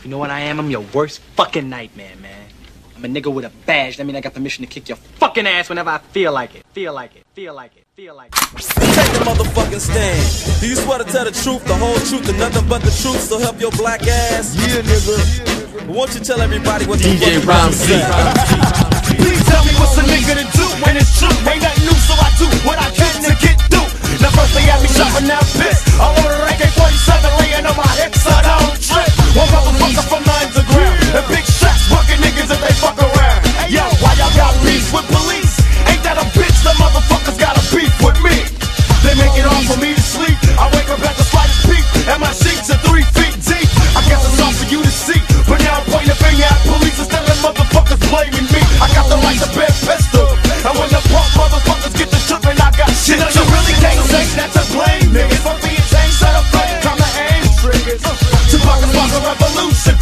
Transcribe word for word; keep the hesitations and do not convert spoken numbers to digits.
You know what I am? I'm your worst fucking nightmare, man. I'm a nigga with a badge. That means I got permission to kick your fucking ass whenever I feel like it. Feel like it. Feel like it. Feel like it. Take the motherfucking stand. Do you swear to tell the truth, the whole truth, and nothing but the truth, so help your black ass? Yeah, nigga. Won't you tell everybody what the D J fuck you Please tell me what's a nigga to do when it's true. Ain't nothing new, so I do what I can to get through. Now first they had me shopping, now I'm pissed. I ordered A K forty-seven laying on my hips so I don't trip. One motherfucker from the underground, and big shots bucking niggas if they fuck around. Yo, why y'all got beef with police? Ain't that a bitch? The motherfuckers got a beef with me. They make it hard for me to sleep. I wake up at the slightest peak, and my sheets are three feet deep. I guess it's hard for you to see, but now I'm pointing a finger at police instead of motherfuckers blaming me. I got the right to bear pistol, and when the punk motherfuckers get the shook, man, I got shit. You know you really can't say that to blame niggas for being changed. Set a flame, time to aim triggers. Tupac is spark a revolution.